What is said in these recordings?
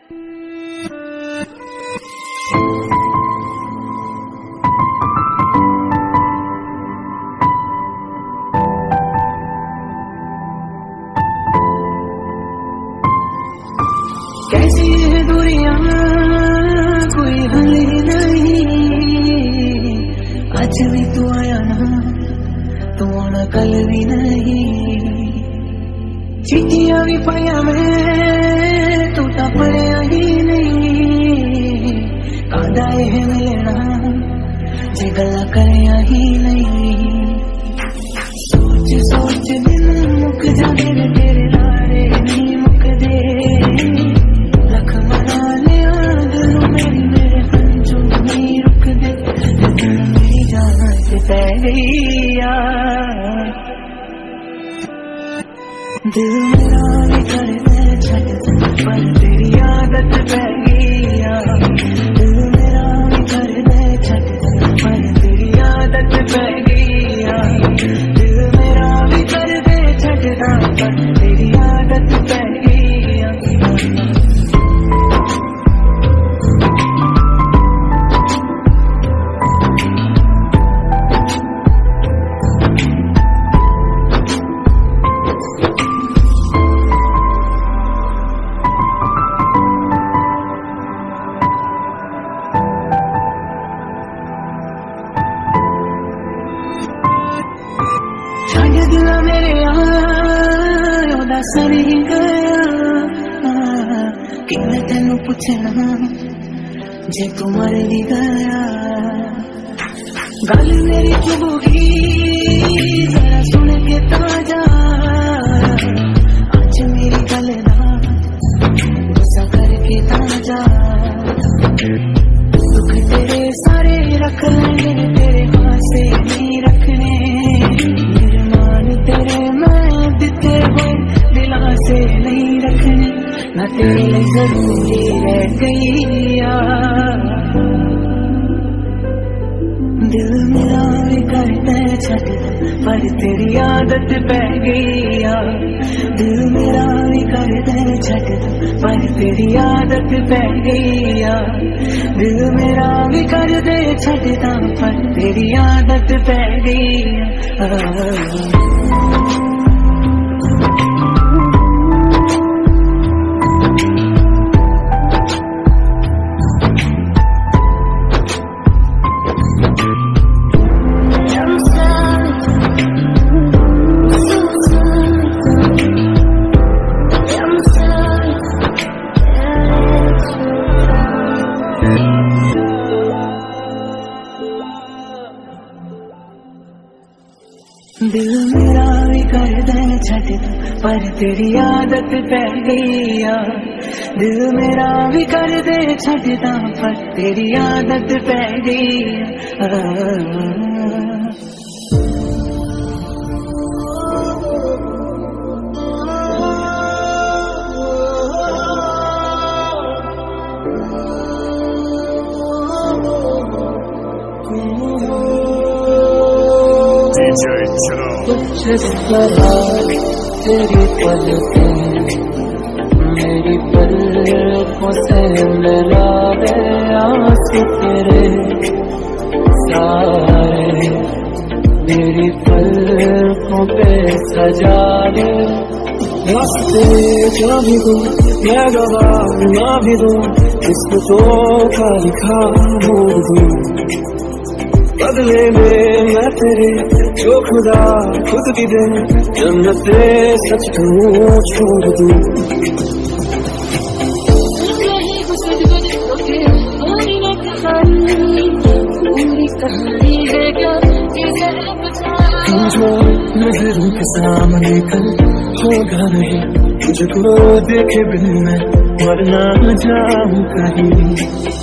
कैसी है दूरियां कोई हल ही नहीं, आज भी तू आया ना तू आना कल भी नहीं, चिट्ठियां भी पाया मैं तू तो पढ़िया ही नहीं, कादा है मिलना जे गला करया ही नहीं, सोच सोच दिन मुक जाने ने तेरे लारे नहीं मुक दे, लख मना लिया दिल मेरी मेरे हंजू नहीं रुक दे, मेरी जान से पै गई यार, दिल मेरा भी कर दे छट पर तेरी आदत पै गई यार, दिल मेरा भी कर दे छट पर तेरी आदत पै गई यार, दिल मेरा भी कर दे छटना पर तेरी आदत पै गई यार। दिल मेरे दस नहीं गया कि मैं तेनू पूछना जे तू मर भी गया, गल मेरी चुभगी जरा सुन के ताजा, आज मेरी गल ना गुस्सा करके ताजा, दुख तेरे सारे रख लेंगे तेरे हाथ से नहीं रखने, तेरे मैं दिते हुए दिला से नहीं रखने, ना तेरे लिए जरूरी रह गई यार, दिल मेरा भी करता है छट पर तेरी आदत पै गई यार, दिल मेरा भी करता है छट पर तेरी आदत पै गई यार, दिल मेरा भी कर दे छटता पर तेरी आदत पै गई यार। दिल मेरा भी कर दे छट पर तेरी आदत पै गई यार, दिल मेरा भी कर दे छटता पर तेरी आदत पै गई यार। कुछ इस तरह तेरी पलकें मेरी पलकों से मिला दे, आंसू तेरे सारे मेरी पलकों पे सजा दे, रास्ते क्या भी दो मैं गवाह ना भी दो, किस्मतों का लिखा मोड़ दूं, बदले में मैं तेरे जो खुदा खुद भी दे, जन्नते सच कहूँ छोड़ दूं। पूरी कहानी है क्या जो नजरों के सामने कल होगा नहीं, तुझको देखे बिन मैं मरना जाऊं कहीं,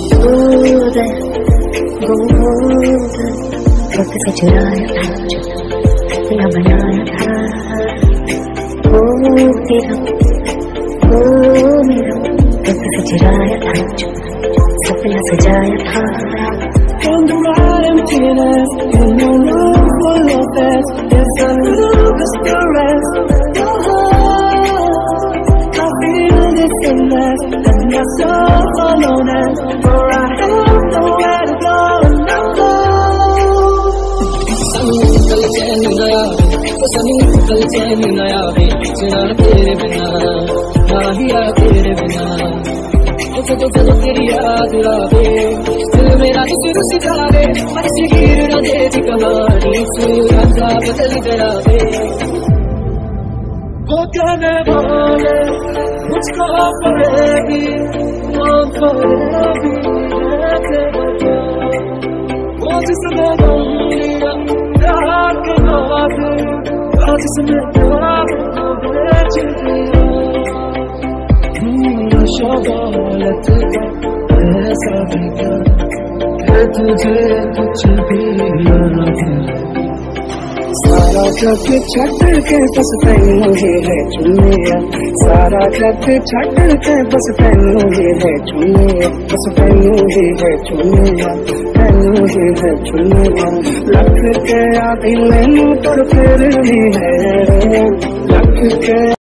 वक्त से चुराया था तेरा बनाया था, ओ तेरा ओ मेरा, वक्त से चुराया था सपना सजाया था, and the emptiness in your love full of this is a little whisperers, I feel this illness and my soul honest, for I have nowhere to go, no. कल चैन नया सनी कल चैन नया बिना तेरे बिना माहिया तेरे बिना तो चलो तेरी याद आवे दिल मेरा शुरू से जावे अच्छी गिर न दे कहानी सूरजा बदल गया वे वो कहने वाले मुझको पड़ेगी वो पड़ेगी वो जिसने लिया प्यार के बाद वो जिसने प्यार को बेच दिया शौकत ऐसा भी क्या कि तुझे कुछ भी न सारा जग छट के बस तैनू ही है चुनिया सारा जग छट के बस तैनू ही है चुनिया बस तैनू ही है चुनिया तैनू ही है चुनिया लख के आ दिल पर फिर भी है लख के